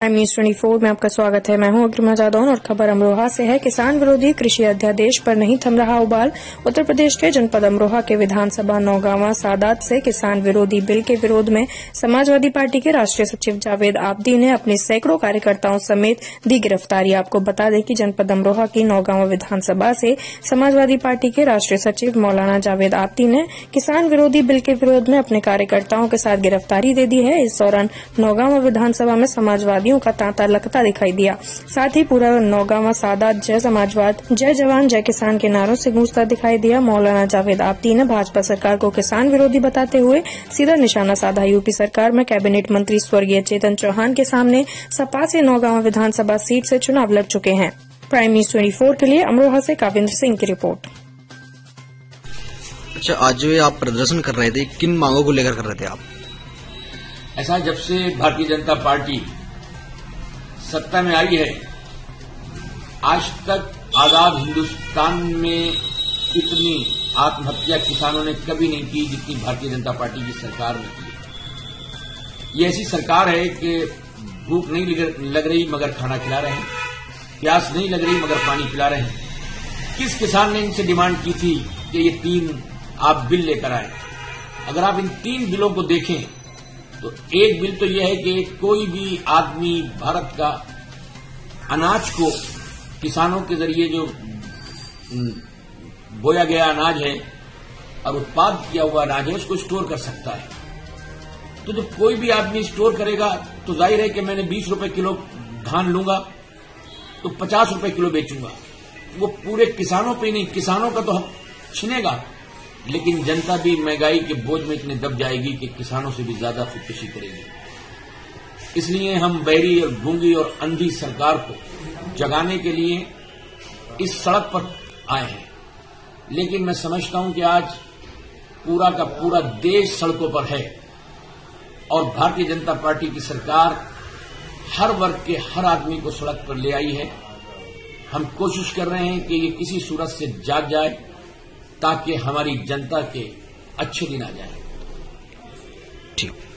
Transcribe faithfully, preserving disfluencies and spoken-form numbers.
Prime news चौबीस में आपका स्वागत है। मैं हूं अग्रिमा जादौन और खबर अमरोहा से है। किसान विरोधी कृषि अध्यादेश पर नहीं थम रहा उबाल। उत्तर प्रदेश के जनपद अमरोहा के विधानसभा नौगांवा सादात से किसान विरोधी बिल के विरोध में समाजवादी पार्टी के राष्ट्रीय सचिव जावेद आब्दी ने अपने सैकड़ों कार्यकर्ताओं समेत दी गिरफ्तारी। आपको बता दें कि जनपद अमरोहा की नौगांवा विधानसभा से समाजवादी पार्टी के राष्ट्रीय सचिव मौलाना जावेद आब्दी ने किसान विरोधी बिल के विरोध में अपने कार्यकर्ताओं के साथ गिरफ्तारी दे दी है। इस दौरान नौगांवा विधानसभा में समाजवादी का तांता लगता दिखाई दिया। साथ ही पूरा नौगांवा सादात जय समाजवाद, जय जवान, जय किसान के नारों से गूंजता दिखाई दिया। मौलाना जावेद आब्दी ने भाजपा सरकार को किसान विरोधी बताते हुए सीधा निशाना साधा। यूपी सरकार में कैबिनेट मंत्री स्वर्गीय चेतन चौहान के सामने सपा से नौगांवा विधानसभा सीट से चुनाव लड़ चुके हैं। प्राइम न्यूज चौबीस के लिए अमरोहा से काविंद्र सिंह की रिपोर्ट। अच्छा, आज जो आप प्रदर्शन कर रहे थे, किन मांगों को लेकर कर रहे थे आप? ऐसा जब से भारतीय जनता पार्टी सत्ता में आई है, आज तक आजाद हिंदुस्तान में इतनी आत्महत्या किसानों ने कभी नहीं की जितनी भारतीय जनता पार्टी की सरकार ने की। ये ऐसी सरकार है कि भूख नहीं लग रही मगर खाना खिला रहे हैं, प्यास नहीं लग रही मगर पानी पिला रहे हैं। किस किसान ने इनसे डिमांड की थी कि ये तीन आप बिल लेकर आए? अगर आप इन तीन बिलों को देखें तो एक बिल तो यह है कि कोई भी आदमी भारत का अनाज को किसानों के जरिए जो बोया गया अनाज है और उत्पाद किया हुआ अनाज है उसको स्टोर कर सकता है। तो जब कोई भी आदमी स्टोर करेगा तो जाहिर है कि मैंने बीस रुपए किलो धान लूंगा तो पचास रुपए किलो बेचूंगा। वो पूरे किसानों पे नहीं, किसानों का तो हक छिनेगा, लेकिन जनता भी महंगाई के बोझ में इतने दब जाएगी कि किसानों से भी ज्यादा खुदकुशी करेगी। इसलिए हम बहरी और गूंगी और अंधी सरकार को जगाने के लिए इस सड़क पर आए हैं। लेकिन मैं समझता हूं कि आज पूरा का पूरा देश सड़कों पर है और भारतीय जनता पार्टी की सरकार हर वर्ग के हर आदमी को सड़क पर ले आई है। हम कोशिश कर रहे हैं कि ये किसी सूरत से जाग जाए ताकि हमारी जनता के अच्छे दिन आ जाए। ठीक।